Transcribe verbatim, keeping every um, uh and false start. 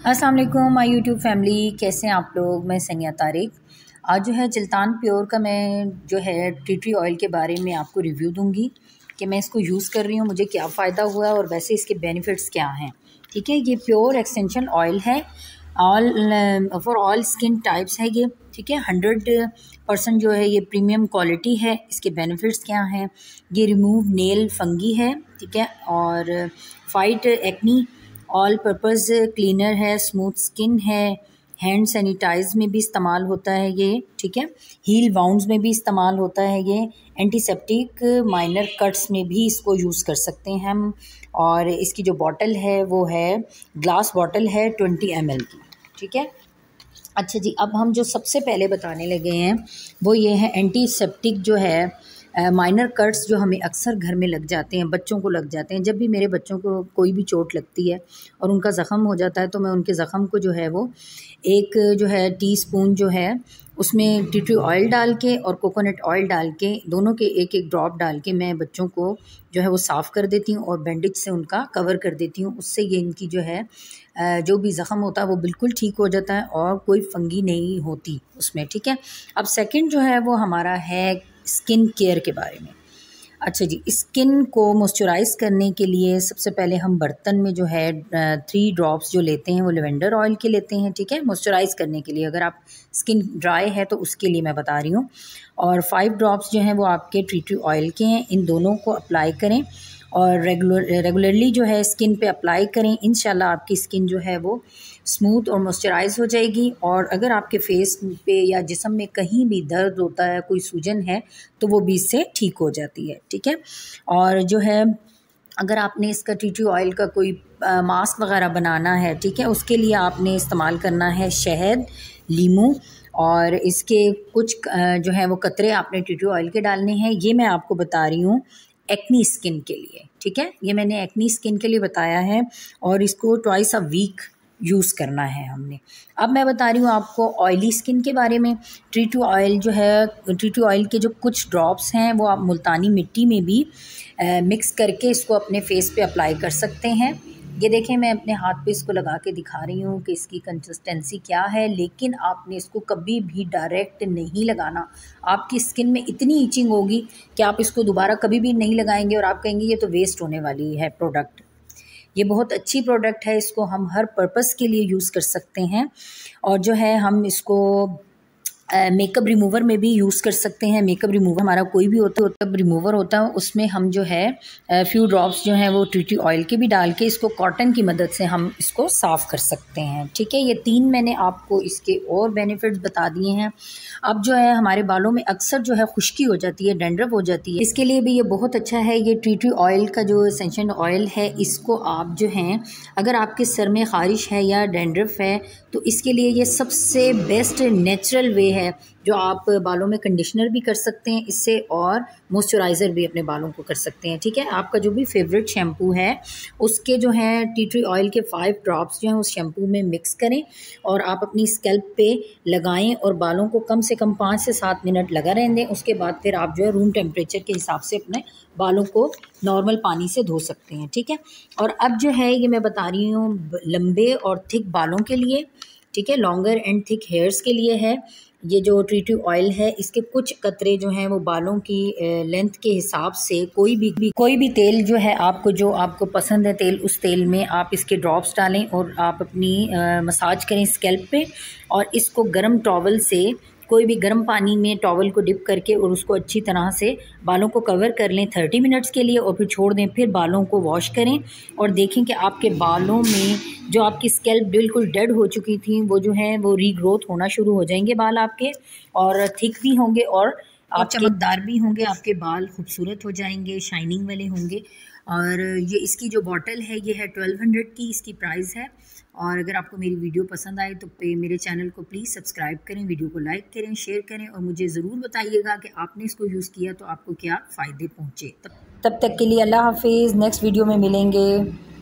अस्सलाम वालेकुम my YouTube family, कैसे हैं आप लोग। मैं सनिया तारिक। आज जो है चिल्तान प्योर का मैं जो है टी ट्री ऑयल के बारे में आपको रिव्यू दूंगी कि मैं इसको यूज़ कर रही हूँ, मुझे क्या फ़ायदा हुआ है और वैसे इसके बेनिफिट्स क्या हैं। ठीक है, ये प्योर एक्सटेंशन ऑयल है, all for all skin types है ये। ठीक है, हंड्रेड परसेंट जो है ये प्रीमियम क्वालिटी है। इसके बेनिफिट्स क्या हैं, ये रिमूव नेल फंगी है। ठीक है, और fight acne, all purpose cleaner है, स्मूथ स्किन है, हैंड सैनिटाइज में भी इस्तेमाल होता है ये। ठीक है, हील वाउंड्स में भी इस्तेमाल होता है ये, एंटीसेप्टिक माइनर कट्स में भी इसको यूज़ कर सकते हैं हम। और इसकी जो बॉटल है वो है ग्लास बॉटल है ट्वेंटी एम एल की। ठीक है, अच्छा जी, अब हम जो सबसे पहले बताने लगे हैं वो ये है एंटीसेप्टिक जो है माइनर uh, कट्स जो हमें अक्सर घर में लग जाते हैं, बच्चों को लग जाते हैं। जब भी मेरे बच्चों को कोई भी चोट लगती है और उनका ज़ख़म हो जाता है तो मैं उनके ज़ख़म को जो है वो एक जो है टीस्पून जो है उसमें टी ट्री ऑयल डाल के और कोकोनट ऑयल डाल के, दोनों के एक एक ड्रॉप डाल के मैं बच्चों को जो है वो साफ़ कर देती हूँ और बैंडेज से उनका कवर कर देती हूँ। उससे ये इनकी जो है जो भी ज़ख़म होता है वो बिल्कुल ठीक हो जाता है और कोई फंगी नहीं होती उसमें। ठीक है, अब सेकंड जो है वो हमारा है स्किन केयर के बारे में। अच्छा जी, स्किन को मॉइस्चराइज़ करने के लिए सबसे पहले हम बर्तन में जो है थ्री ड्रॉप्स जो लेते हैं वो लेवेंडर ऑयल के लेते हैं। ठीक है, मॉइस्चराइज़ करने के लिए, अगर आप स्किन ड्राई है तो उसके लिए मैं बता रही हूँ। और फाइव ड्रॉप्स जो हैं वो आपके टी ट्री ऑयल के हैं। इन दोनों को अप्लाई करें और रेगुलर रेगुलरली जो है स्किन पे अप्लाई करें। इंशाल्लाह आपकी स्किन जो है वो स्मूथ और मॉइस्चराइज़ हो जाएगी। और अगर आपके फेस पे या जिस्म में कहीं भी दर्द होता है, कोई सूजन है, तो वो भी इससे ठीक हो जाती है। ठीक है, और जो है अगर आपने इसका टी ट्री ऑयल का कोई आ, मास्क वगैरह बनाना है, ठीक है, उसके लिए आपने इस्तेमाल करना है शहद, लीमू और इसके कुछ जो है वो कतरे आपने टी ट्री ऑयल के डालने हैं। ये मैं आपको बता रही हूँ एक्नी स्किन के लिए। ठीक है, ये मैंने एक्नी स्किन के लिए बताया है और इसको ट्वाइस अ वीक यूज़ करना है हमने। अब मैं बता रही हूँ आपको ऑयली स्किन के बारे में। टी ट्री ऑयल जो है, टी ट्री ऑयल के जो कुछ ड्रॉप्स हैं वो आप मुल्तानी मिट्टी में भी आ, मिक्स करके इसको अपने फेस पे अप्लाई कर सकते हैं। ये देखें, मैं अपने हाथ पे इसको लगा के दिखा रही हूँ कि इसकी कंसिस्टेंसी क्या है। लेकिन आपने इसको कभी भी डायरेक्ट नहीं लगाना, आपकी स्किन में इतनी ईचिंग होगी कि आप इसको दोबारा कभी भी नहीं लगाएंगे और आप कहेंगे ये तो वेस्ट होने वाली है प्रोडक्ट। ये बहुत अच्छी प्रोडक्ट है, इसको हम हर पर्पस के लिए यूज़ कर सकते हैं। और जो है हम इसको मेकअप रिमूवर में भी यूज़ कर सकते हैं। मेकअप रिमूवर हमारा कोई भी होता है, रिमूवर होता है, उसमें हम जो है फ्यू ड्रॉप्स जो हैं वो टी ट्री ऑयल के भी डाल के इसको कॉटन की मदद से हम इसको साफ़ कर सकते हैं। ठीक है, ये तीन मैंने आपको इसके और बेनिफिट्स बता दिए हैं। अब जो है हमारे बालों में अक्सर जो है खुश्की हो जाती है, डैंड्रफ हो जाती है, इसके लिए भी ये बहुत अच्छा है। ये टी ट्री ऑयल का जो एसेंशियल ऑयल है, इसको आप जो हैं अगर आपके सर में ख़ारिश है या डैंड्रफ है तो इसके लिए ये सबसे बेस्ट नेचुरल वे है जो आप बालों में कंडीशनर भी कर सकते हैं इससे और मॉइस्चराइज़र भी अपने बालों को कर सकते हैं। ठीक है, आपका जो भी फेवरेट शैम्पू है उसके जो है टी ट्री ऑयल के फाइव ड्रॉप्स जो हैं उस शैम्पू में मिक्स करें और आप अपनी स्कैल्प पे लगाएं और बालों को कम से कम पाँच से सात मिनट लगा रहने दें। उसके बाद फिर आप जो है रूम टेम्परेचर के हिसाब से अपने बालों को नॉर्मल पानी से धो सकते हैं। ठीक है, और अब जो है ये मैं बता रही हूँ लंबे और थिक बालों के लिए। ठीक है, लॉन्गर एंड थिक हेयर्स के लिए है ये जो टी ट्री ऑयल है। इसके कुछ कतरे जो हैं वो बालों की लेंथ के हिसाब से कोई भी, भी कोई भी तेल जो है आपको जो आपको पसंद है तेल, उस तेल में आप इसके ड्रॉप्स डालें और आप अपनी आ, मसाज करें स्कैल्प पे और इसको गर्म टॉवल से, कोई भी गर्म पानी में टॉवल को डिप करके और उसको अच्छी तरह से बालों को कवर कर लें थर्टी मिनट्स के लिए और फिर छोड़ दें। फिर बालों को वॉश करें और देखें कि आपके बालों में जो आपकी स्कैल्प बिल्कुल डेड हो चुकी थी वो जो है वो रीग्रोथ होना शुरू हो जाएंगे बाल आपके, और थिक भी होंगे और आप चमकदार भी होंगे। आपके बाल खूबसूरत हो जाएंगे, शाइनिंग वाले होंगे। और ये इसकी जो बॉटल है ये है ट्वेल्व हंड्रेड की इसकी प्राइस है। और अगर आपको मेरी वीडियो पसंद आए तो पे मेरे चैनल को प्लीज़ सब्सक्राइब करें, वीडियो को लाइक करें, शेयर करें और मुझे ज़रूर बताइएगा कि आपने इसको यूज़ किया तो आपको क्या फ़ायदे पहुँचे। तब तक के लिए अल्लाह हाफिज़, नेक्स्ट वीडियो में मिलेंगे।